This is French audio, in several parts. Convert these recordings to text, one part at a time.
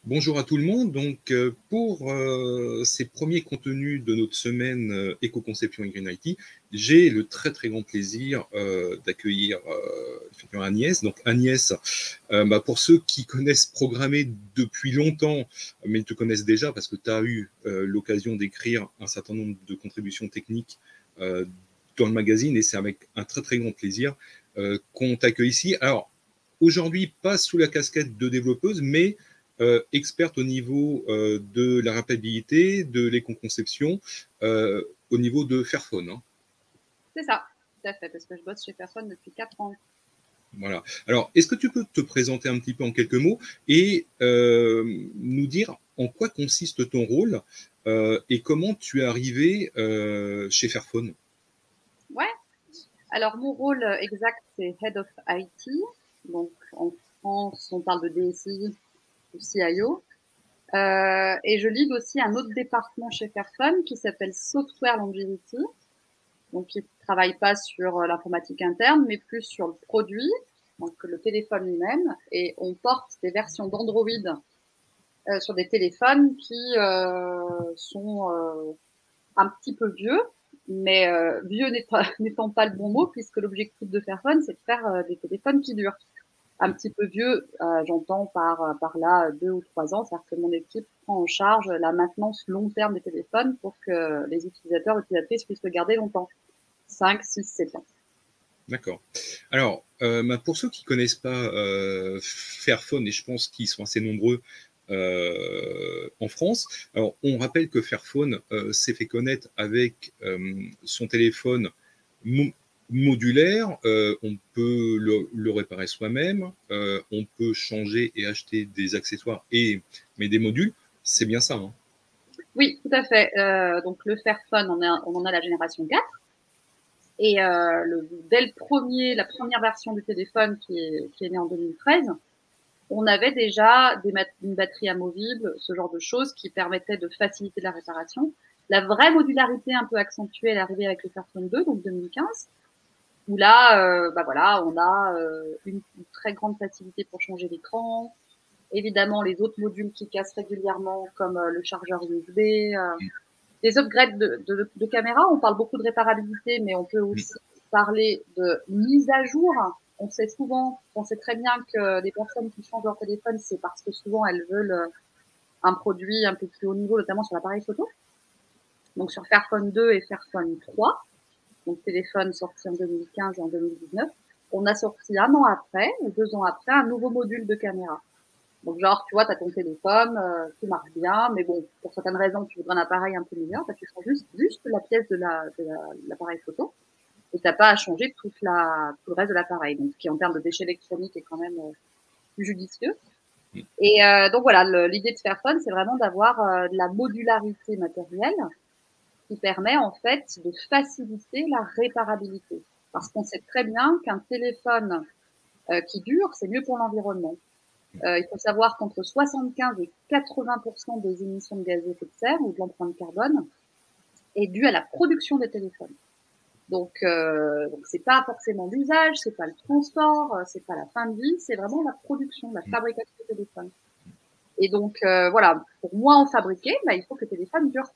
Bonjour à tout le monde. Donc, pour ces premiers contenus de notre semaine éco-conception et Green IT, j'ai le très très grand plaisir d'accueillir effectivement Agnès. Donc Agnès, pour ceux qui connaissent programmer depuis longtemps, mais ils te connaissent déjà parce que tu as eu l'occasion d'écrire un certain nombre de contributions techniques dans le magazine, et c'est avec un très très grand plaisir qu'on t'accueille ici. Alors, aujourd'hui, pas sous la casquette de développeuse, mais experte au niveau de la rappelabilité, de l'éco-conception, au niveau de Fairphone. Hein. C'est ça, tout à fait, parce que je bosse chez Fairphone depuis 4 ans. Voilà. Alors, est-ce que tu peux te présenter un petit peu en quelques mots et nous dire en quoi consiste ton rôle et comment tu es arrivé chez Fairphone? Ouais, alors mon rôle exact, c'est Head of IT. Donc en France, on parle de DSI ou CIO. Et je lead aussi un autre département chez Fairphone qui s'appelle Software Longevity. Donc, qui ne travaille pas sur l'informatique interne, mais plus sur le produit, donc le téléphone lui-même. Et on porte des versions d'Android sur des téléphones qui sont un petit peu vieux, mais vieux n'étant pas le bon mot, puisque l'objectif de Fairphone, c'est de faire des téléphones qui durent. Un petit peu vieux, j'entends par là 2 ou 3 ans, c'est-à-dire que mon équipe prend en charge la maintenance long terme des téléphones pour que les utilisateurs, utilisatrices puissent le garder longtemps. 5, 6, 7 ans. D'accord. Alors, pour ceux qui ne connaissent pas Fairphone, et je pense qu'ils sont assez nombreux en France, alors on rappelle que Fairphone s'est fait connaître avec son téléphone modulaire. On peut le réparer soi-même, on peut changer et acheter des accessoires, mais des modules, c'est bien ça. Hein. Oui, tout à fait. Donc le Fairphone, on en a la génération 4. Et dès la première version du téléphone qui est née en 2013, on avait déjà une batterie amovible, ce genre de choses qui permettaient de faciliter la réparation. La vraie modularité un peu accentuée, elle est arrivée avec le Fairphone 2, donc 2015, où là, voilà, on a une très grande facilité pour changer l'écran. Évidemment, les autres modules qui cassent régulièrement, comme le chargeur USB, les upgrades de caméra, on parle beaucoup de réparabilité, mais on peut aussi parler de mise à jour. On sait très bien que les personnes qui changent leur téléphone, c'est parce que souvent elles veulent un produit un peu plus haut niveau, notamment sur l'appareil photo. Donc sur Fairphone 2 et Fairphone 3, donc téléphone sorti en 2015 et en 2019, on a sorti 1 an après, ou 2 ans après, un nouveau module de caméra. Donc genre, tu vois, tu as ton téléphone qui marche bien, mais bon, pour certaines raisons, tu voudrais un appareil un peu meilleur, bah, tu changes juste la pièce de l'appareil photo, et t'as pas à changer tout le reste de l'appareil, donc qui en termes de déchets électroniques est quand même plus judicieux. Et donc voilà, l'idée de Fairphone, c'est vraiment d'avoir de la modularité matérielle qui permet en fait de faciliter la réparabilité. Parce qu'on sait très bien qu'un téléphone qui dure, c'est mieux pour l'environnement. Il faut savoir qu'entre 75 et 80% des émissions de gaz à effet de serre ou de l'empreinte carbone est due à la production des téléphones. Donc c'est pas forcément l'usage, c'est pas le transport, c'est pas la fin de vie, c'est vraiment la production, la fabrication des téléphones. Et donc voilà, pour moi en fabriquer, il faut que le téléphone dure.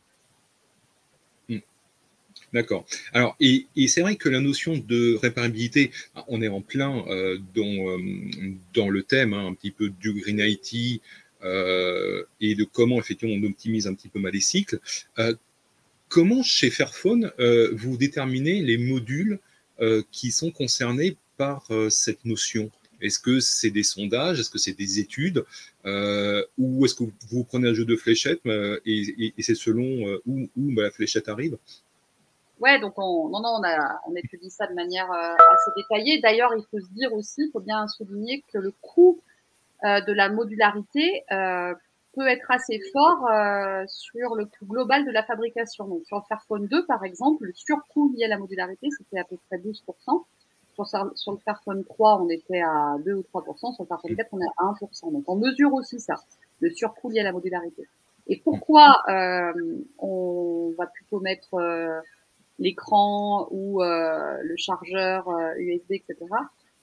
D'accord. Alors, et c'est vrai que la notion de réparabilité, on est en plein dans le thème un petit peu du Green IT et de comment effectivement on optimise un petit peu mal les cycles. Comment chez Fairphone vous déterminez les modules qui sont concernés par cette notion? Est-ce que c'est des sondages? Est-ce que c'est des études? Ou est-ce que vous prenez un jeu de fléchettes et c'est selon où la fléchette arrive? Ouais, donc on étudie ça de manière assez détaillée. D'ailleurs, il faut se dire aussi, il faut bien souligner que le coût de la modularité peut être assez fort sur le coût global de la fabrication. Donc sur le Fairphone 2, par exemple, le surcoût lié à la modularité, c'était à peu près 12%. Sur le Fairphone 3, on était à 2 ou 3%. Sur le Fairphone 4, on est à 1%. Donc on mesure aussi ça, le surcoût lié à la modularité. Et pourquoi on va plutôt mettre l'écran ou le chargeur USB, etc.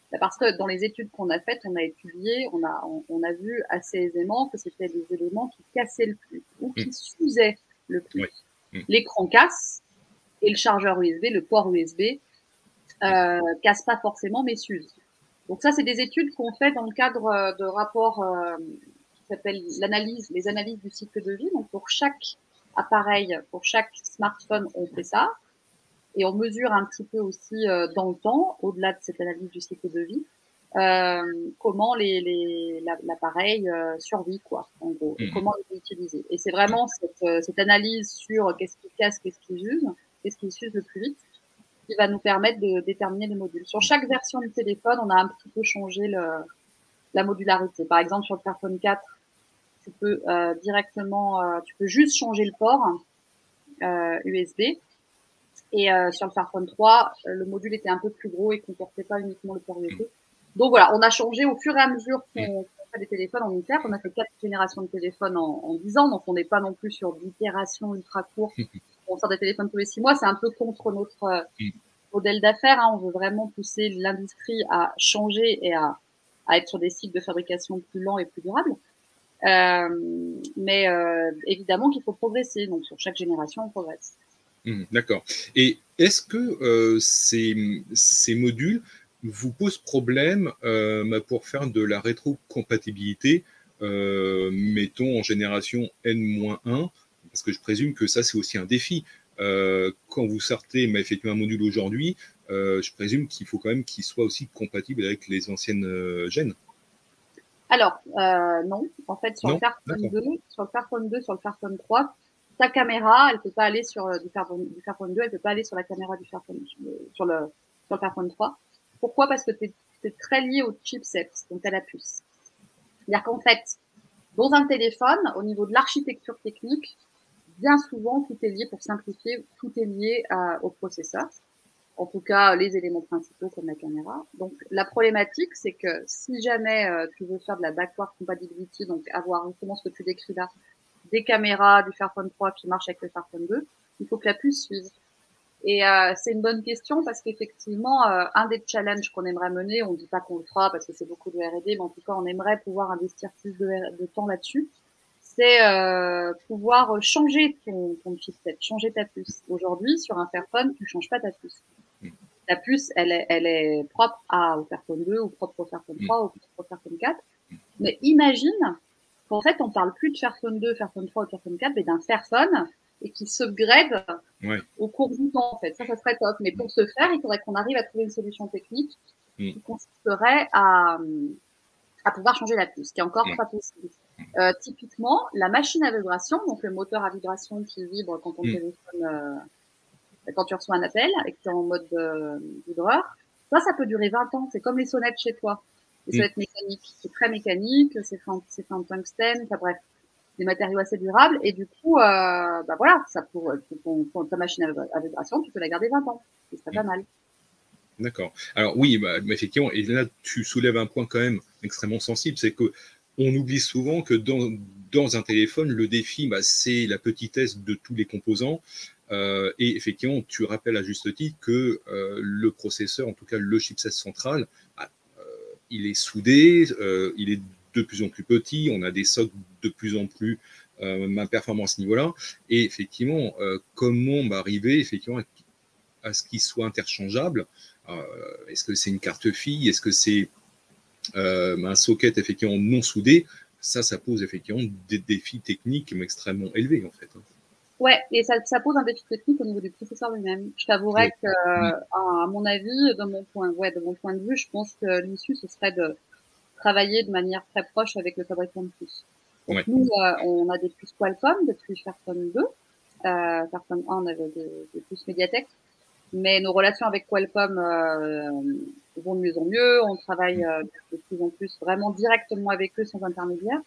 Parce que dans les études qu'on a faites, on a étudié, on a vu assez aisément que c'était des éléments qui cassaient le plus ou qui s'usaient le plus. L'écran casse et le chargeur USB, le port USB, casse pas forcément mais s'use. Donc ça, c'est des études qu'on fait dans le cadre de rapports qui s'appellent les analyses du cycle de vie. Donc pour chaque appareil, pour chaque smartphone, on fait ça. Et on mesure un petit peu aussi dans le temps, au-delà de cette analyse du cycle de vie, comment l'appareil survit, quoi, en gros, et comment il est utilisé. Et c'est vraiment cette analyse sur qu'est-ce qui casse, qu'est-ce qui s'use le plus vite, qui va nous permettre de déterminer les modules. Sur chaque version du téléphone, on a un petit peu changé la modularité. Par exemple, sur le Fairphone 4, tu peux tu peux juste changer le port USB. Et sur le Fairphone 3, le module était un peu plus gros et comportait pas uniquement le port USB. Donc voilà, on a changé au fur et à mesure qu'on fait des téléphones en Ultra. On a fait 4 générations de téléphones en 10 ans, donc on n'est pas non plus sur d'itération ultra courte. On sort des téléphones tous les 6 mois, c'est un peu contre notre modèle d'affaires. Hein. On veut vraiment pousser l'industrie à changer et à être sur des cycles de fabrication plus lents et plus durables. Mais évidemment qu'il faut progresser. Donc sur chaque génération, on progresse. D'accord. Et est-ce que ces modules vous posent problème pour faire de la rétrocompatibilité, mettons en génération N-1, parce que je présume que ça, c'est aussi un défi. Quand vous sortez effectivement un module aujourd'hui, je présume qu'il faut quand même qu'il soit aussi compatible avec les anciennes gènes. Alors, non. En fait, sur le Fairphone 2, sur le Fairphone 3, ta caméra, elle peut pas aller sur du Fairphone 2, elle peut pas aller sur la caméra du Fairphone, sur le Fairphone 3. Pourquoi? Parce que c'est très lié au chipset, donc à la puce. C'est-à-dire qu'en fait, dans un téléphone, au niveau de l'architecture technique, bien souvent, tout est lié, pour simplifier, tout est lié au processeur. En tout cas, les éléments principaux comme la caméra. Donc, la problématique, c'est que si jamais tu veux faire de la backward compatibility, donc avoir justement ce que tu décris là, des caméras du Fairphone 3 qui marchent avec le Fairphone 2, il faut que la puce suive. Et c'est une bonne question parce qu'effectivement, un des challenges qu'on aimerait mener, on ne dit pas qu'on le fera parce que c'est beaucoup de R&D, mais en tout cas, on aimerait pouvoir investir plus de temps là-dessus, c'est pouvoir changer ton chipset, changer ta puce. Aujourd'hui, sur un Fairphone, tu changes pas ta puce. La puce, elle est propre au Fairphone 2 ou propre au Fairphone 3 ou propre au Fairphone 4. Mais imagine qu'en fait, on parle plus de Fairphone 2, Fairphone 3 ou Fairphone 4, mais d'un Fairphone et qui s'upgrade au cours du temps, en fait. Ça serait top. Mais pour ce faire, il faudrait qu'on arrive à trouver une solution technique qui consisterait à pouvoir changer la puce, qui est encore pas possible. Typiquement, la machine à vibration, donc le moteur à vibration qui vibre quand on téléphone, quand tu reçois un appel et que tu es en mode vibreur, ça peut durer 20 ans. C'est comme les sonnettes chez toi. Les sonnettes mécaniques. C'est très mécanique, c'est fait en tungstène, enfin bref, des matériaux assez durables. Et du coup, voilà, ça pour ta machine à vibration, tu peux la garder 20 ans. Ce serait pas mal. D'accord. Alors oui, effectivement, et là tu soulèves un point quand même extrêmement sensible, c'est que on oublie souvent que dans un téléphone, le défi, c'est la petitesse de tous les composants. Et effectivement, tu rappelles à juste titre que le processeur, en tout cas le chipset central, il est soudé, il est de plus en plus petit, on a des socs de plus en plus performants à ce niveau-là. Et effectivement, comment arriver effectivement à ce qu'il soit interchangeable? Est-ce que c'est une carte fille? Est-ce que c'est un socket effectivement non soudé? Ça pose effectivement des défis techniques extrêmement élevés en fait. Ouais, et ça pose un défi technique au niveau du processeur lui-même. Je t'avouerais que, à mon avis, de mon point de vue, je pense que l'issue, ce serait de travailler de manière très proche avec le fabricant de puces. Donc nous, on a des puces Qualcomm depuis Fairphone 2. Fairphone 1, on avait des puces Mediatek. Mais nos relations avec Qualcomm vont de mieux en mieux. On travaille de plus en plus vraiment directement avec eux sans intermédiaire.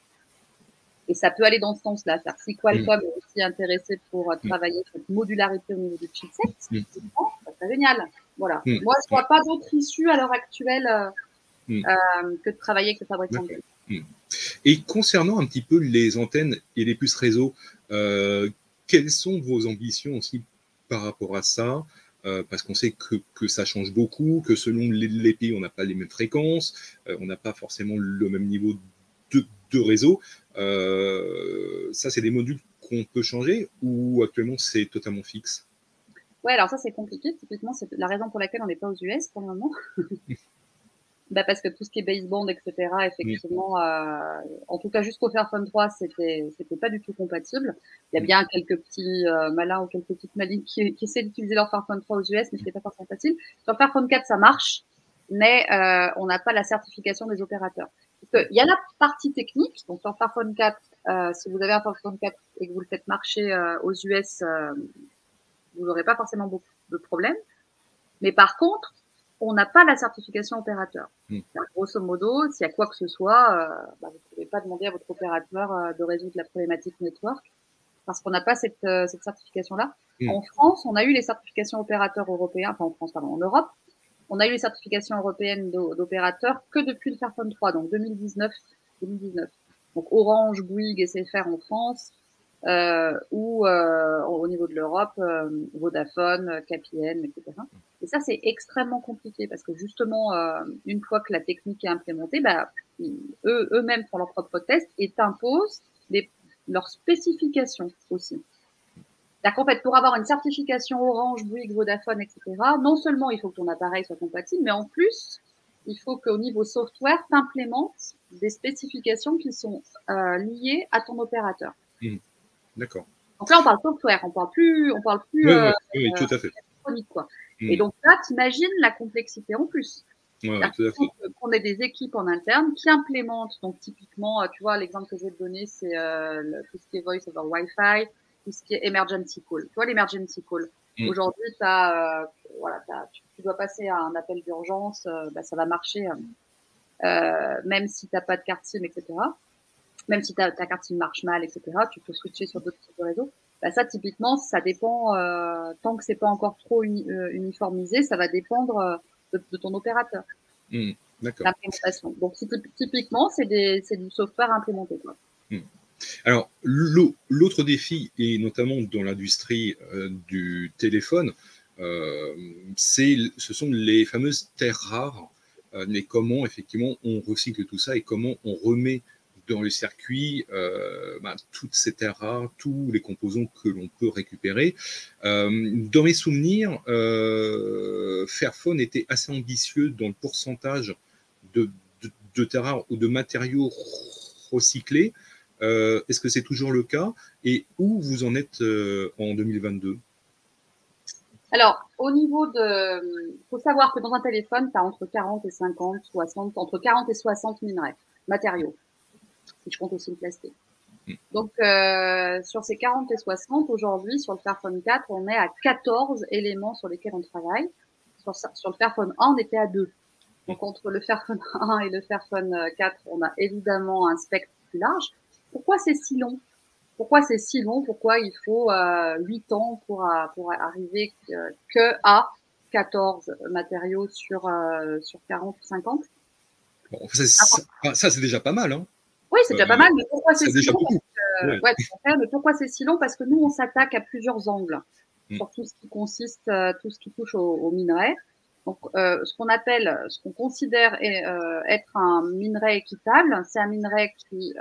Et ça peut aller dans ce sens-là. Si Qualcomm est aussi intéressé pour travailler cette modularité au niveau du chipset, ça serait génial. Voilà. Moi, je vois pas d'autre issue à l'heure actuelle que de travailler avec le fabricant. Et concernant un petit peu les antennes et les puces réseau, quelles sont vos ambitions aussi par rapport à ça? parce qu'on sait que ça change beaucoup, que selon les pays, on n'a pas les mêmes fréquences, on n'a pas forcément le même niveau de réseau. Ça, c'est des modules qu'on peut changer ou actuellement c'est totalement fixe? Ouais, alors ça c'est compliqué. Typiquement, c'est la raison pour laquelle on n'est pas aux US pour le moment. Bah parce que tout ce qui est baseband, etc., effectivement, en tout cas jusqu'au Fairphone 3, c'était pas du tout compatible. Il y a bien quelques petits malins ou quelques petites malines qui essaient d'utiliser leur Fairphone 3 aux US, mais c'était pas forcément facile. Sur le Fairphone 4, ça marche, mais on n'a pas la certification des opérateurs. Parce que il y a la partie technique. Donc sur le Fairphone 4, si vous avez un Fairphone 4 et que vous le faites marcher aux US, vous n'aurez pas forcément beaucoup de problèmes. Mais par contre, on n'a pas la certification opérateur. Grosso modo, s'il y a quoi que ce soit, vous ne pouvez pas demander à votre opérateur de résoudre la problématique network parce qu'on n'a pas cette certification-là. En France, on a eu les certifications opérateurs européens, enfin en France, pardon, en Europe, on a eu les certifications européennes d'opérateurs que depuis le Fairphone 3, donc 2019. Donc Orange, Bouygues, SFR en France, ou au niveau de l'Europe, Vodafone, KPN, etc. Et ça, c'est extrêmement compliqué parce que justement, une fois que la technique est implémentée, eux-mêmes font leurs propres tests et imposent leurs spécifications aussi. C'est-à-dire qu'en fait, pour avoir une certification Orange, Bouygues, Vodafone, etc., non seulement il faut que ton appareil soit compatible, mais en plus, il faut qu'au niveau software, tu implémentes des spécifications qui sont liées à ton opérateur. D'accord. Donc là, on parle software, on parle plus oui, tout à fait. Électronique, quoi. Et donc là, t'imagines la complexité en plus. Ouais, tout à fait. Qu'on ait des équipes en interne qui implémentent, donc typiquement, tu vois, l'exemple que je vais te donner, c'est tout ce qui est voice over Wi-Fi, tout ce qui est emergency call. Tu vois, l'emergency call. Aujourd'hui, tu dois passer à un appel d'urgence, ça va marcher, même si t'as pas de carte SIM, etc. Même si ta carte SIM marche mal, etc., tu peux switcher sur d'autres types de réseaux. Ça, typiquement, ça dépend, tant que c'est pas encore trop uniformisé, ça va dépendre de ton opérateur. D'accord. L'implémentation. Donc, typiquement, c'est du software implémenté, quoi. Alors, l'autre défi, et notamment dans l'industrie du téléphone, ce sont les fameuses terres rares, mais comment effectivement on recycle tout ça et comment on remet dans le circuit toutes ces terres rares, tous les composants que l'on peut récupérer. Dans mes souvenirs, Fairphone était assez ambitieux dans le pourcentage de terres rares ou de matériaux recyclés. Est-ce que c'est toujours le cas? Et où vous en êtes en 2022? Alors, au niveau de... faut savoir que dans un téléphone, tu as entre 40 et 50, 60, entre 40 et 60 minerais, matériaux, si je compte aussi le plastique. Donc, sur ces 40 et 60, aujourd'hui, sur le Fairphone 4, on est à 14 éléments sur lesquels on travaille. Sur le Fairphone 1, on était à 2. Donc, entre le Fairphone 1 et le Fairphone 4, on a évidemment un spectre plus large. Pourquoi c'est si long? Pourquoi c'est si long? Pourquoi il faut 8 ans pour arriver que à 14 matériaux sur 40 ou 50? Bon, ça c'est déjà pas mal. Hein. Oui, c'est déjà pas mal, mais pourquoi c'est si long? Ouais, mais pourquoi c'est si long? Parce que nous, on s'attaque à plusieurs angles sur tout ce qui consiste, tout ce qui touche aux minerais. Donc, ce qu'on considère être un minerai équitable, c'est un minerai qui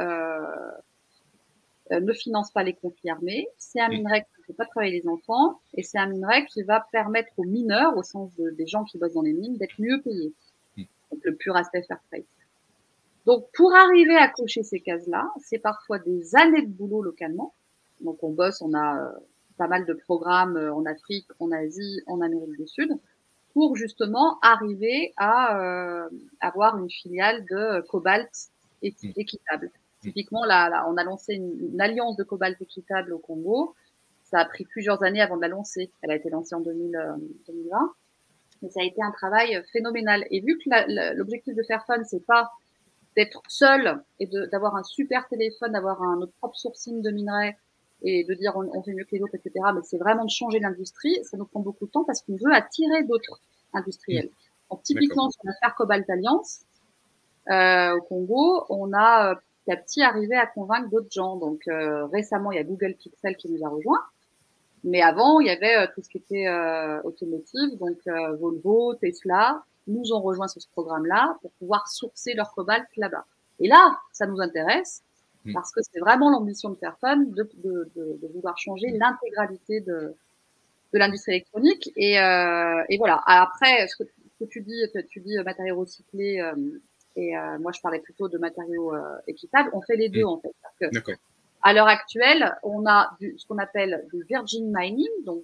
ne finance pas les conflits armés, c'est un minerai qui ne fait pas travailler les enfants, et c'est un minerai qui va permettre aux mineurs, au sens des gens qui bossent dans les mines, d'être mieux payés. Donc, le pur aspect fair trade. Donc, pour arriver à cocher ces cases-là, c'est parfois des années de boulot localement. Donc, on bosse, on a pas mal de programmes en Afrique, en Asie, en Amérique du Sud, pour justement arriver à avoir une filiale de cobalt équitable. Typiquement, là, on a lancé une alliance de cobalt équitable au Congo. Ça a pris plusieurs années avant de la lancer. Elle a été lancée en 2020. Mais ça a été un travail phénoménal. Et vu que l'objectif de Fairphone, c'est pas d'être seul et d'avoir un super téléphone, d'avoir notre propre sourcing de minerais et de dire on fait mieux que les autres, etc. Mais c'est vraiment de changer l'industrie. Ça nous prend beaucoup de temps parce qu'on veut attirer d'autres industriels. Donc, typiquement, sur la Fair Cobalt Alliance, au Congo, on a petit à petit arrivé à convaincre d'autres gens. Donc, récemment, il y a Google Pixel qui nous a rejoints. Mais avant, il y avait tout ce qui était automotive, donc Volvo, Tesla, nous ont rejoint sur ce programme-là pour pouvoir sourcer leur cobalt là-bas. Et là, ça nous intéresse parce que c'est vraiment l'ambition de Fairphone de vouloir changer l'intégralité de l'industrie électronique. Et voilà. Après, ce que tu dis matériaux recyclés et moi je parlais plutôt de matériaux équitables. On fait les deux en fait. D'accord. À l'heure actuelle, on a ce qu'on appelle du virgin mining, donc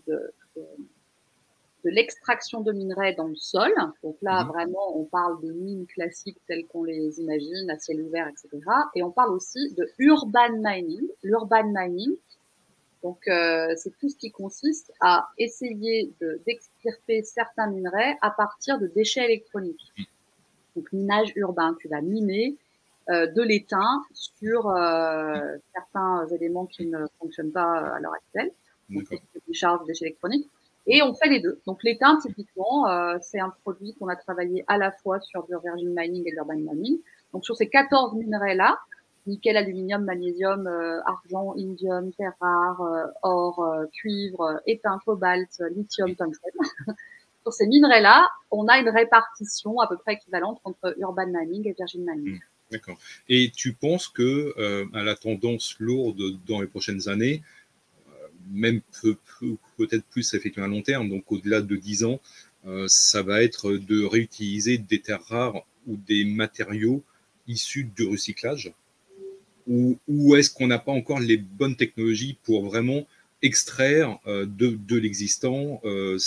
de l'extraction de minerais dans le sol. Donc là, vraiment, on parle de mines classiques telles qu'on les imagine, à ciel ouvert, etc. Et on parle aussi de urban mining. L'urban mining, donc c'est tout ce qui consiste à essayer d'extirper certains minerais à partir de déchets électroniques. Donc minage urbain, tu vas miner de l'étain sur certains éléments qui ne fonctionnent pas à l'heure actuelle. Donc, des charges, des déchets électroniques. Et on fait les deux. Donc, l'étain, typiquement, c'est un produit qu'on a travaillé à la fois sur du virgin mining et de l'urban mining. Donc, sur ces 14 minerais-là, nickel, aluminium, magnésium, argent, indium, terre rare, or, cuivre, étain, cobalt, lithium, tungstène. Sur ces minerais-là, on a une répartition à peu près équivalente entre urban mining et virgin mining. D'accord. Et tu penses que à la tendance lourde dans les prochaines années, même peut-être plus effectivement à long terme, donc au-delà de 10 ans, ça va être de réutiliser des terres rares ou des matériaux issus du recyclage? Ou est-ce qu'on n'a pas encore les bonnes technologies pour vraiment extraire de l'existant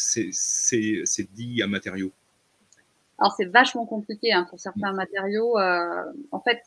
ces dits matériaux? Alors, c'est vachement compliqué hein, pour certains matériaux. En fait,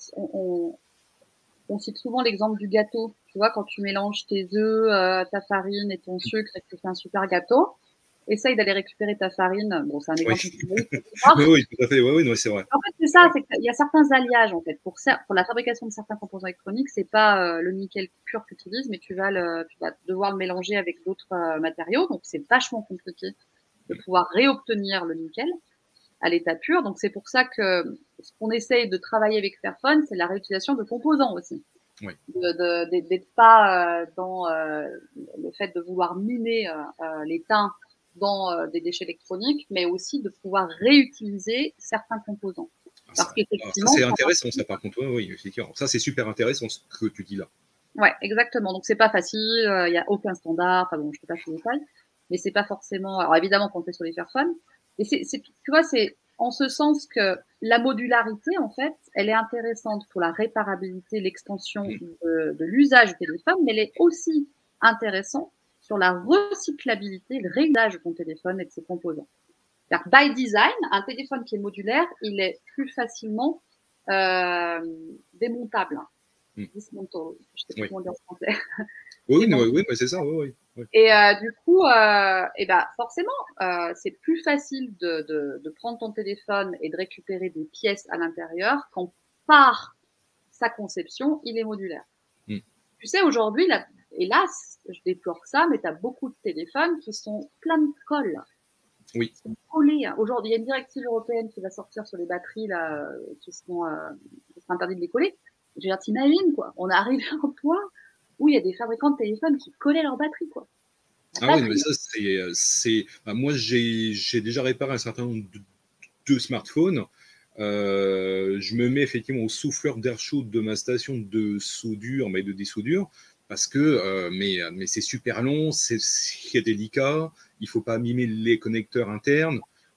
on cite souvent l'exemple du gâteau. Tu vois, quand tu mélanges tes œufs, ta farine et ton sucre et que tu fais un super gâteau, essaye d'aller récupérer ta farine. Bon, c'est un exemple historique. Oui, oui, tout à fait. Oui, oui, non, c'est vrai. En fait, c'est ça. C'est qu'il y a certains alliages, en fait. Pour la fabrication de certains composants électroniques, c'est pas le nickel pur que tu utilises, mais tu vas devoir le mélanger avec d'autres matériaux. Donc, c'est vachement compliqué de pouvoir réobtenir le nickel à l'état pur. Donc, c'est pour ça que ce qu'on essaye de travailler avec Fairphone, c'est la réutilisation de composants aussi. Oui. D'être pas dans le fait de vouloir miner l'étain dans des déchets électroniques, mais aussi de pouvoir réutiliser certains composants. Parce qu'effectivement, ça c'est intéressant, ça par contre. Oui, effectivement. Ça c'est super intéressant ce que tu dis là. Ouais, exactement. Donc c'est pas facile, il n'y a aucun standard. Enfin bon, je ne peux pas tous les détails, mais c'est pas forcément. Alors évidemment, quand on fait sur les Fairphone, et tu vois, c'est en ce sens que la modularité, en fait, elle est intéressante pour la réparabilité, l'extension de l'usage du téléphone, mais elle est aussi intéressante sur la recyclabilité, le réusage de ton téléphone et de ses composants. C'est-à-dire, by design, un téléphone qui est modulaire, il est plus facilement démontable. Dismantle, je sais plus comment dire en français. Oui, oui, c'est ça. Oui, oui. Et du coup, forcément, c'est plus facile de prendre ton téléphone et de récupérer des pièces à l'intérieur quand par sa conception, il est modulaire. Tu sais, aujourd'hui, hélas, je déplore ça, mais tu as beaucoup de téléphones qui sont pleins de colle. Oui. Ils sont collés. Aujourd'hui, il y a une directive européenne qui va sortir sur les batteries là, qui sera interdit de les coller. Je veux dire, t'imagines, quoi. On est arrivé à un point où il y a des fabricants de téléphones qui collaient leur batterie, quoi. Ah oui, mais ça, c'est. Moi, j'ai déjà réparé un certain nombre de smartphones. Je me mets effectivement au souffleur d'air chaud de ma station de soudure, mais de dessoudure, parce que mais c'est super long, c'est délicat, il faut pas abîmer les connecteurs internes.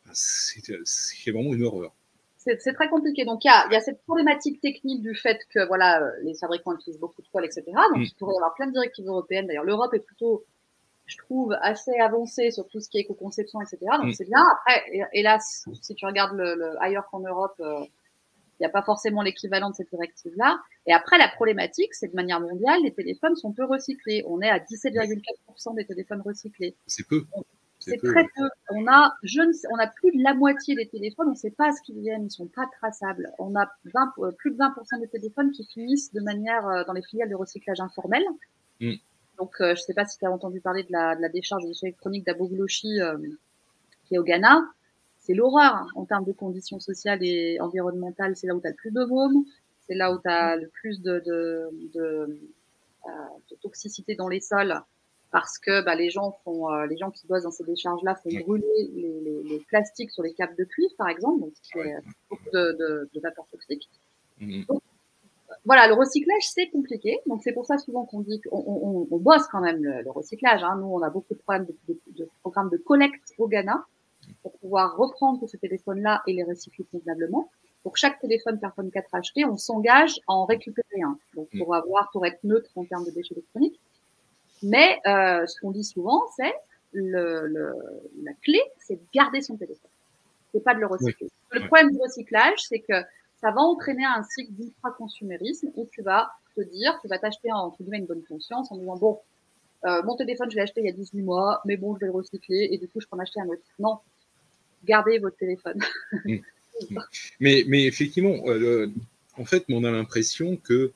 C'est vraiment une horreur. C'est très compliqué. Donc, il y a cette problématique technique du fait que voilà, les fabricants utilisent beaucoup de colle, etc. Donc, il pourrait y avoir plein de directives européennes. D'ailleurs, l'Europe est plutôt, je trouve, assez avancée sur tout ce qui est éco-conception, etc. Donc, c'est bien. Après, hélas, si tu regardes ailleurs qu'en Europe, il n'y a pas forcément l'équivalent de cette directive-là. Et après, la problématique, c'est que de manière mondiale, les téléphones sont peu recyclés. On est à 17,4% des téléphones recyclés. C'est peu. C'est très peu. On a plus de la moitié des téléphones, on ne sait pas ce qu'ils viennent, ils sont pas traçables. On a plus de 20% des téléphones qui finissent de manière dans les filiales de recyclage informel. Donc, je ne sais pas si tu as entendu parler de la décharge de déchets électroniques d'Abogloshi, qui est au Ghana. C'est l'horreur hein, en termes de conditions sociales et environnementales. C'est là où tu as le plus de mômes, c'est là où tu as le plus de toxicité dans les sols. parce que les gens qui bossent dans ces décharges-là font brûler les plastiques sur les câbles de cuivre, par exemple, donc c'est beaucoup de vapeur toxique. Donc, voilà, le recyclage, c'est compliqué. Donc, c'est pour ça souvent qu'on dit qu'on bosse quand même le recyclage. Hein. Nous, on a beaucoup de programmes de collecte au Ghana pour pouvoir reprendre tous ces téléphones-là et les recycler convenablement. Pour chaque téléphone Fairphone 4 acheté, on s'engage à en récupérer un. Donc, pour être neutre en termes de déchets électroniques. Mais ce qu'on dit souvent, c'est la clé, c'est de garder son téléphone. C'est pas de le recycler. Le problème du recyclage, c'est que ça va entraîner un cycle d'ultra-consumérisme où tu vas te dire, tu vas t'acheter entre guillemets une bonne conscience en disant bon, mon téléphone, je l'ai acheté il y a 18 mois, mais bon, je vais le recycler et du coup, je peux en acheter un autre. Non, gardez votre téléphone. mais effectivement, en fait, on a l'impression que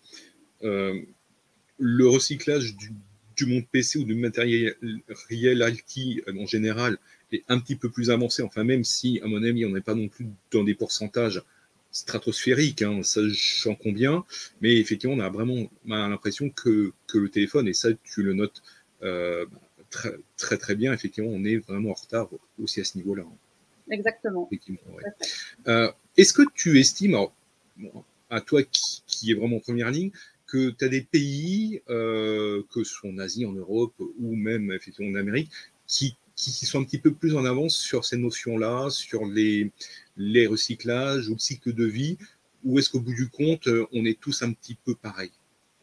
le recyclage du monde PC ou du matériel IT en général est un petit peu plus avancé, enfin même si, à mon avis, on n'est pas non plus dans des pourcentages stratosphériques, hein, ça j'en conviens, mais effectivement, on a vraiment l'impression que le téléphone, et ça tu le notes très, très très bien, effectivement, on est vraiment en retard aussi à ce niveau-là. Exactement. Est-ce que tu estimes, alors, à toi qui est vraiment en première ligne, que tu as des pays, que ce soit en Asie, en Europe ou même effectivement en Amérique, qui sont un petit peu plus en avance sur ces notions-là, sur les recyclages ou le cycle de vie, ou est-ce qu'au bout du compte, on est tous un petit peu pareil?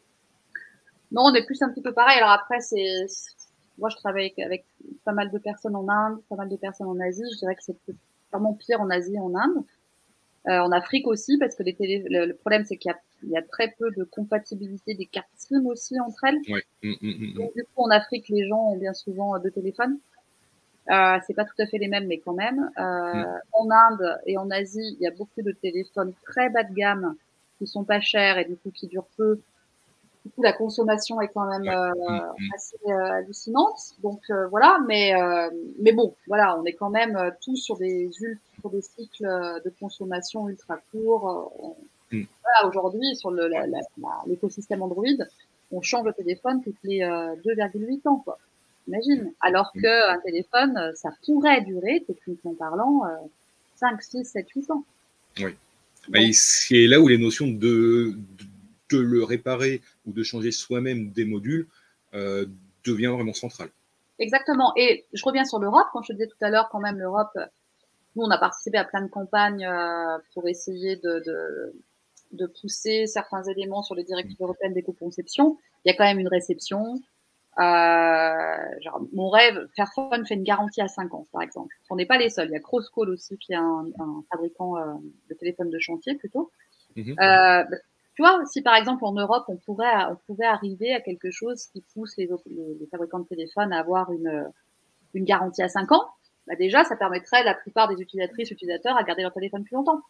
Non, on est plus un petit peu pareil. Alors après, moi, je travaille avec pas mal de personnes en Inde, pas mal de personnes en Asie. Je dirais que c'est vraiment pire en Asie et en Inde. En Afrique aussi, parce que le problème, c'est qu'il y a très peu de compatibilité des cartes SIM aussi entre elles. Ouais. Donc, du coup, en Afrique, les gens ont bien souvent deux téléphones. C'est pas tout à fait les mêmes, mais quand même. En Inde et en Asie, il y a beaucoup de téléphones très bas de gamme qui sont pas chers et du coup qui durent peu. Du coup, la consommation est quand même assez hallucinante. Donc voilà, mais bon, voilà, on est quand même tous sur des cycles de consommation ultra courts. Voilà, aujourd'hui, sur l'écosystème Android, on change le téléphone toutes les 2,8 ans, quoi. Imagine. Alors qu'un téléphone, ça pourrait durer, techniquement parlant, 5, 6, 7, 8 ans. Oui. Et c'est là où les notions de le réparer ou de changer soi-même des modules devient vraiment centrale. Exactement. Et je reviens sur l'Europe. Quand je te disais tout à l'heure, quand même, l'Europe, nous, on a participé à plein de campagnes pour essayer de pousser certains éléments sur les directives européennes d'éco-conception. Il y a quand même une réception. Genre, mon rêve, Fairphone fait une garantie à 5 ans, par exemple. On n'est pas les seuls. Il y a Crosscall aussi, qui est un fabricant de téléphones de chantier, plutôt. Tu vois, si par exemple en Europe, on pouvait arriver à quelque chose qui pousse les fabricants de téléphones à avoir une garantie à 5 ans, bah déjà, ça permettrait à la plupart des utilisateurs à garder leur téléphone plus longtemps.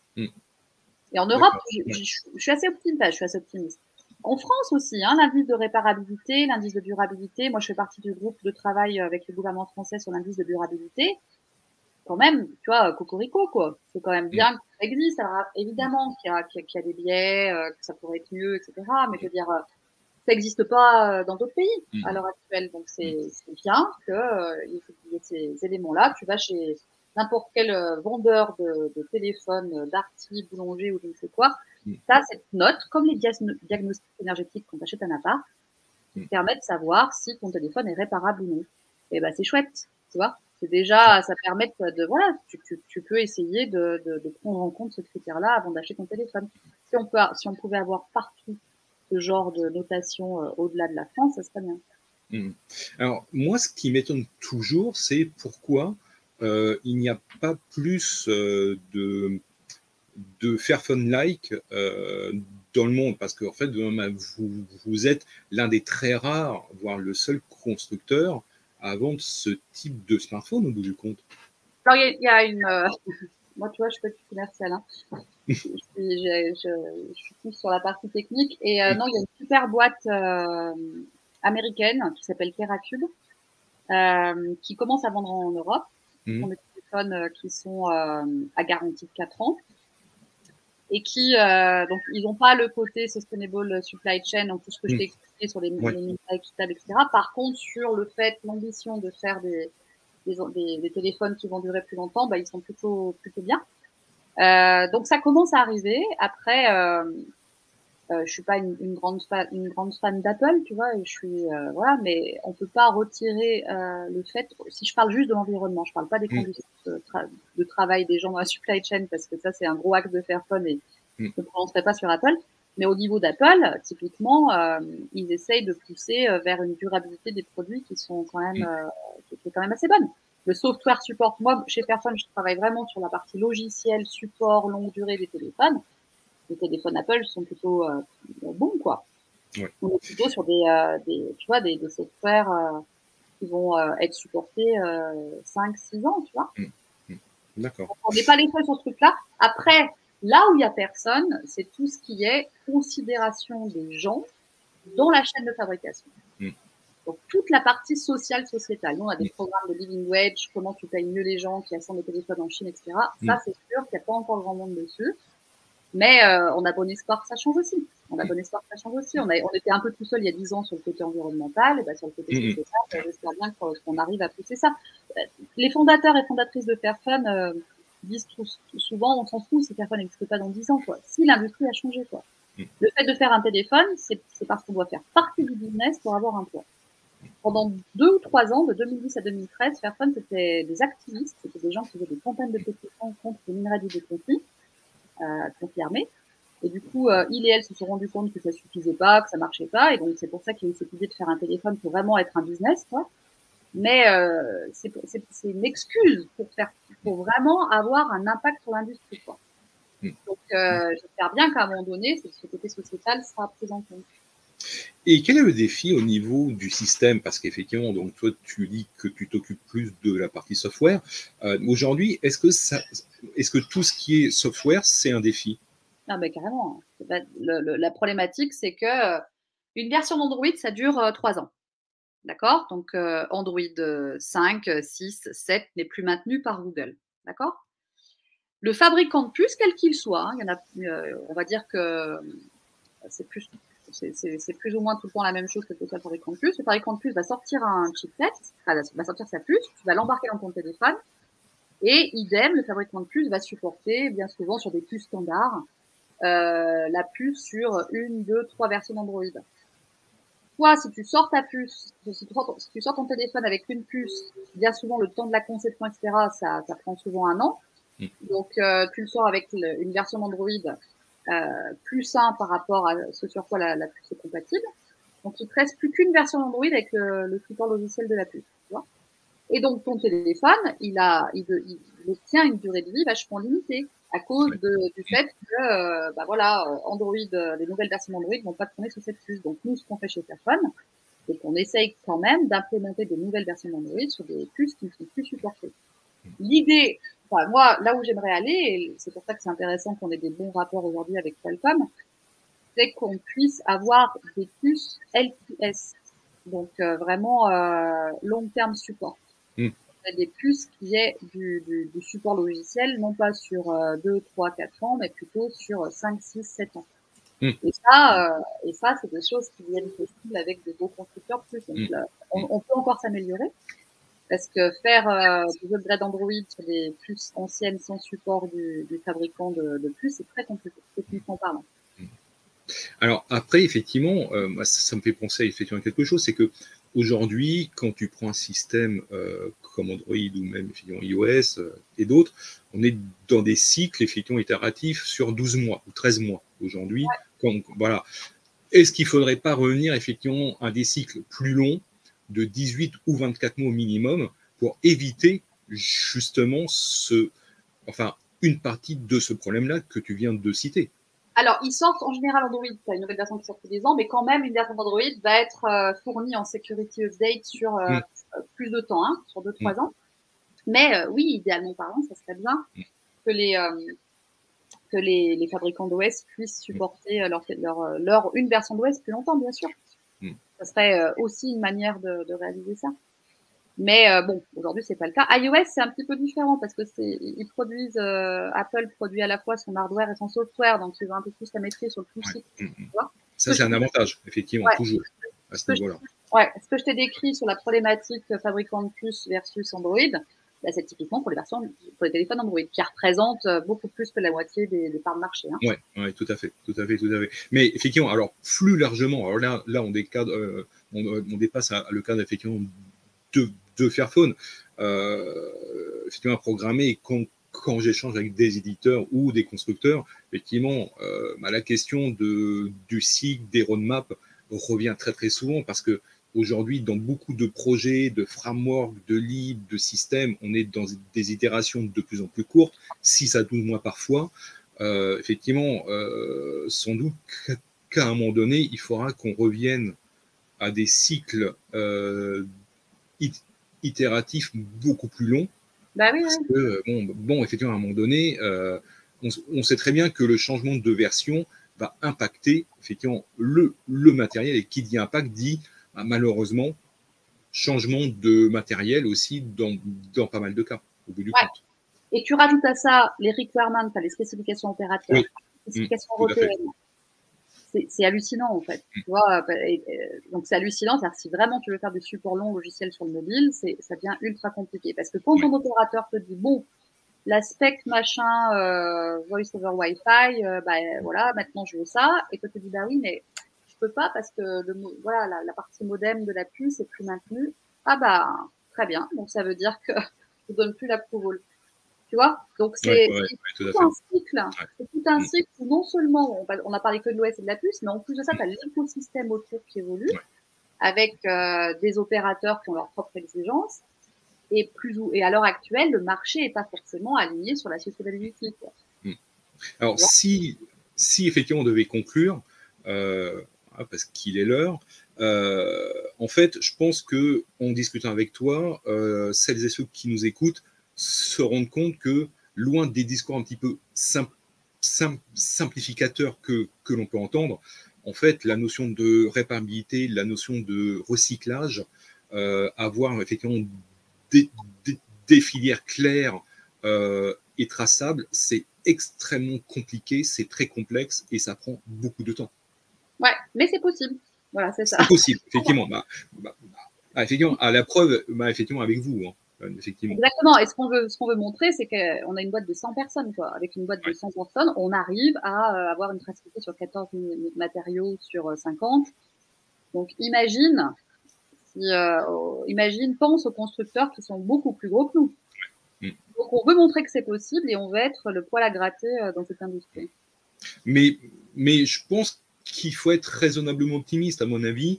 Et en Europe, je suis assez optimiste. En France aussi, hein, l'indice de réparabilité, l'indice de durabilité. Moi, je fais partie du groupe de travail avec le gouvernement français sur l'indice de durabilité. Quand même, tu vois, cocorico, quoi. C'est quand même bien que ça existe. Alors, évidemment qu'il y a des biais, que ça pourrait être mieux, etc. Mais je veux dire, ça n'existe pas dans d'autres pays à l'heure actuelle. Donc, c'est bien qu'il y ait ces éléments-là. Tu vas chez n'importe quel vendeur de téléphone, d'arty, boulanger ou je ne sais quoi. T'as cette note, comme les diagnostics énergétiques qu'on t'achète à un appart, qui te permet de savoir si ton téléphone est réparable ou non. Et ben, c'est chouette, tu vois. C'est déjà, ça permet voilà, tu peux essayer de prendre en compte ce critère-là avant d'acheter ton téléphone. Si on pouvait avoir partout ce genre de notation au-delà de la France, ça serait bien. Alors, moi, ce qui m'étonne toujours, c'est pourquoi il n'y a pas plus de Fairphone-like dans le monde, parce qu'en fait, vous êtes l'un des très rares, voire le seul constructeur à vendre ce type de smartphone au bout du compte. Alors, il y a une... moi, tu vois, je suis pas du commercial. Hein. je suis plus sur la partie technique. Et non, il y a une super boîte américaine qui s'appelle TerraCube, qui commence à vendre en Europe. Ce sont des téléphones qui sont à garantie de 4 ans. et qui, donc, ils n'ont pas le côté sustainable supply chain, donc tout ce que je t'ai expliqué sur les minima équitables, etc. Par contre, sur le fait, l'ambition de faire des téléphones qui vont durer plus longtemps, bah, ils sont plutôt bien. Donc, ça commence à arriver. Après, je suis pas une grande fan d'Apple, tu vois, et je suis voilà, mais on peut pas retirer le fait. Si je parle juste de l'environnement, je parle pas des conditions de travail des gens dans la supply chain, parce que ça c'est un gros axe de Fairphone et je ne prononcerai pas sur Apple. Mais au niveau d'Apple, typiquement, ils essayent de pousser vers une durabilité des produits qui sont quand même qui est quand même assez bonne. Le software support, moi chez Fairphone, je travaille vraiment sur la partie logiciel, support, longue durée des téléphones. Les téléphones Apple sont plutôt bons, quoi. Ouais. On est plutôt sur tu vois, des softwares qui vont être supportés 5-6 ans, tu vois. D'accord. On n'est pas les seuls sur ce truc-là. Après, là où il n'y a personne, c'est tout ce qui est considération des gens dans la chaîne de fabrication. Donc, toute la partie sociale, sociétale. Nous, on a des programmes de living wage, comment tu payes mieux les gens qui assemblent des téléphones en Chine, etc. Ça, c'est sûr qu'il n'y a pas encore grand monde dessus. Mais on a bon espoir que ça change aussi. On était un peu tout seul il y a 10 ans sur le côté environnemental, et ben sur le côté sociétal, j'espère bien qu'on arrive à pousser ça. Les fondateurs et fondatrices de Fairphone disent souvent, on s'en fout si Fairphone n'existe pas dans 10 ans, quoi. Si l'industrie a changé, quoi. Le fait de faire un téléphone, c'est parce qu'on doit faire partie du business pour avoir un poids. Pendant 2 ou 3 ans, de 2010 à 2013, Fairphone, c'était des activistes, c'était des gens qui faisaient des campagnes de pétition contre les minerais de conflit. Conflit armé. Et du coup, ils et elles se sont rendus compte que ça suffisait pas, que ça marchait pas. Et donc, c'est pour ça qu'il y a eu cette idée de faire un téléphone pour vraiment être un business, quoi. Mais c'est une excuse pour vraiment avoir un impact sur l'industrie, quoi. Donc, j'espère bien qu'à un moment donné, ce côté sociétal sera pris en compte. Et quel est le défi au niveau du système? Parce qu'effectivement, donc toi, tu dis que tu t'occupes plus de la partie software. Aujourd'hui, est-ce que tout ce qui est software, c'est un défi? Non, mais carrément. La problématique, c'est que une version d'Android, ça dure 3 ans. D'accord? Donc, Android 5, 6, 7 n'est plus maintenu par Google. D'accord? Le fabricant de puces, quel qu'il soit, hein, il y en a, on va dire que c'est plus ou moins tout le temps la même chose que le fabricant de puces. Le fabricant de puces va sortir un chipset, va sortir sa puce, tu vas l'embarquer dans ton téléphone, et idem, le fabricant de puces va supporter bien souvent sur des puces standards la puce sur 1, 2, 3 versions d'Android. Toi, si tu sors ta puce, si tu sors ton téléphone avec une puce, bien souvent le temps de la conception, etc., ça prend souvent 1 an. Donc, tu le sors avec une version d'Android plus simple par rapport à ce sur quoi la puce est compatible. Donc, il ne te reste plus qu'une version d'Android avec le support logiciel de la puce. Tu vois. Et donc, ton téléphone, il obtient une durée de vie vachement limitée à cause du fait que, Android, les nouvelles versions d'Android vont pas tourner sur cette puce. Donc, nous, ce qu'on fait chez Fairphone, c'est qu'on essaye quand même d'implémenter des nouvelles versions d'Android sur des puces qui ne sont plus supportées. L'idée, enfin, moi, là où j'aimerais aller, et c'est pour ça que c'est intéressant qu'on ait des bons rapports aujourd'hui avec Qualcomm, c'est qu'on puisse avoir des puces LTS. Donc, vraiment, long term support. Des puces qui aient du support logiciel, non pas sur 2, 3, 4 ans, mais plutôt sur 5, 6, 7 ans. Et ça, c'est des choses qui viennent possibles avec des beaux constructeurs plus. Donc, là, on peut encore s'améliorer. Parce que faire des upgrades Android sur des puces anciennes sans support du fabricant de puces, c'est très compliqué, techniquement parlant. Alors après, effectivement, ça me fait penser effectivement à quelque chose, c'est que aujourd'hui, quand tu prends un système comme Android ou même effectivement iOS et d'autres, on est dans des cycles effectivement itératifs sur 12 mois ou 13 mois aujourd'hui. Voilà. Est-ce qu'il ne faudrait pas revenir effectivement à des cycles plus longs de 18 ou 24 mois au minimum pour éviter justement une partie de ce problème-là que tu viens de citer? Alors, ils sortent en général Android, tu as une nouvelle version qui sort tous les ans, mais quand même, une version d'Android va être fournie en security update sur plus de temps, hein, sur 2-3 ans. Mais oui, idéalement parlant, ça serait bien que les fabricants d'OS puissent supporter une version d'OS plus longtemps, bien sûr. Ça serait aussi une manière de réaliser ça. Mais bon, aujourd'hui, c'est pas le cas. iOS, c'est un petit peu différent parce que ils produisent, Apple produit à la fois son hardware et son software, donc ils ont un peu plus la maîtrise sur le tout cycle. Ça, c'est un avantage, effectivement, toujours, à ce niveau-là. Ouais, ce que je t'ai décrit sur la problématique fabricant de puces versus Android, bah, c'est typiquement pour les téléphones Android, qui représentent beaucoup plus que la moitié des parts de marché. Hein. Ouais, tout à fait. Mais effectivement, alors plus largement, alors là, on dépasse le cadre effectivement de Fairphone. Effectivement, à programmer quand j'échange avec des éditeurs ou des constructeurs, effectivement, la question du cycle, des roadmaps revient très très souvent parce que aujourd'hui, dans beaucoup de projets, de frameworks, de libres, de systèmes, on est dans des itérations de plus en plus courtes, 6 à 12 mois parfois. Effectivement, sans doute qu'à un moment donné, il faudra qu'on revienne à des cycles itératifs beaucoup plus longs. Bah oui, parce que, bon, effectivement, à un moment donné, on sait très bien que le changement de version va impacter effectivement le matériel. Et qui dit impact dit malheureusement changement de matériel aussi dans pas mal de cas, au bout du compte. Et tu rajoutes à ça les requirements, les spécifications opérateurs, les spécifications européennes. C'est hallucinant en fait. Tu vois, donc c'est hallucinant, c'est-à-dire si vraiment tu veux faire du support long logiciel sur le mobile, ça devient ultra compliqué. Parce que quand ton opérateur te dit bon, la spec machin voice over Wi-Fi, voilà, maintenant je veux ça, et que tu te dis bah oui, mais je peux pas parce que voilà, la partie modem de la puce est plus maintenue. Ah bah très bien, donc ça veut dire que je ne donne plus l'approval. Tu vois, donc c'est tout un cycle. C'est tout un cycle où non seulement on a parlé que de l'OS et de la puce, mais en plus de ça, tu as l'écosystème autour qui évolue avec des opérateurs qui ont leurs propres exigences. Et à l'heure actuelle, le marché n'est pas forcément aligné sur la sustainability. Alors, si effectivement on devait conclure, parce qu'il est l'heure, en fait, je pense qu'en discutant avec toi, celles et ceux qui nous écoutent se rendent compte que, loin des discours un petit peu simplificateurs que l'on peut entendre, en fait, la notion de réparabilité, la notion de recyclage, avoir effectivement des filières claires et traçables, c'est extrêmement compliqué, c'est très complexe et ça prend beaucoup de temps. Ouais, mais c'est possible. Voilà, c'est ça. C'est possible, effectivement. Effectivement, à la preuve, effectivement, avec vous. Hein, effectivement. Exactement. Et ce qu'on veut montrer, c'est qu'on a une boîte de 100 personnes. Quoi. Avec une boîte de 100 personnes, on arrive à avoir une traçabilité sur 14 matériaux sur 50. Donc, imagine, pense aux constructeurs qui sont beaucoup plus gros que nous. Donc, on veut montrer que c'est possible et on veut être le poil à gratter dans cette industrie. Mais je pense qu'il faut être raisonnablement optimiste, à mon avis.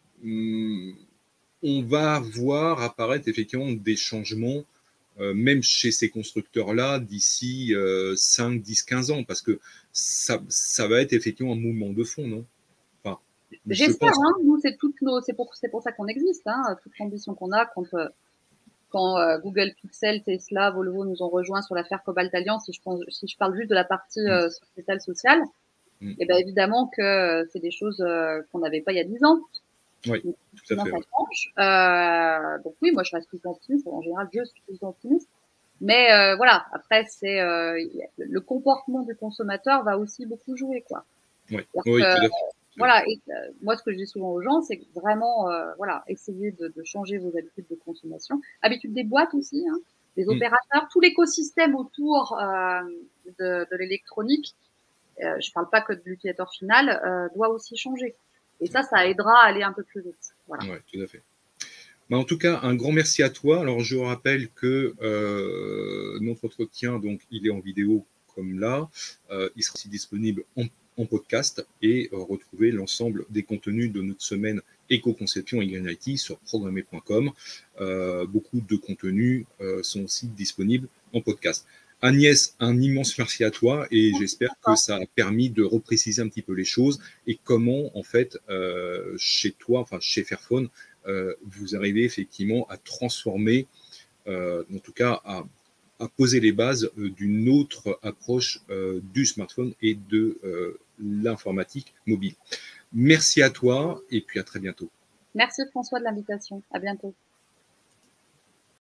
On va voir apparaître effectivement des changements, même chez ces constructeurs-là, d'ici 5, 10, 15 ans, parce que ça va être effectivement un mouvement de fond, non? Enfin, j'espère, hein, nous, c'est pour ça qu'on existe, hein, toute l'ambition qu'on a quand Google Pixel, Tesla, Volvo nous ont rejoints sur l'affaire Cobalt Alliance, si je parle juste de la partie sociale, et bien évidemment que c'est des choses qu'on n'avait pas il y a 10 ans. Oui, donc, tout à fait. Donc oui, moi je reste plus optimiste, en général je suis plus optimiste. Mais voilà, après c'est le comportement du consommateur va aussi beaucoup jouer, quoi. Oui, tout à fait. Voilà, et moi ce que je dis souvent aux gens, c'est que vraiment, voilà, essayez de changer vos habitudes de consommation, habitudes des boîtes aussi, hein, des opérateurs, tout l'écosystème autour de l'électronique. Je parle pas que de l'utilisateur final, doit aussi changer. Et ça aidera à aller un peu plus vite. Voilà. Oui, tout à fait. En tout cas, un grand merci à toi. Alors, je rappelle que notre entretien, donc, il est en vidéo comme là. Il sera aussi disponible en podcast et retrouver l'ensemble des contenus de notre semaine éco-conception et Green IT sur programmer.com. Beaucoup de contenus sont aussi disponibles en podcast. Agnès, un immense merci à toi et j'espère que ça a permis de repréciser un petit peu les choses et comment, en fait, chez toi, enfin chez Fairphone, vous arrivez effectivement à transformer, en tout cas à poser les bases d'une autre approche du smartphone et de l'informatique mobile. Merci à toi et puis à très bientôt. Merci François de l'invitation. À bientôt.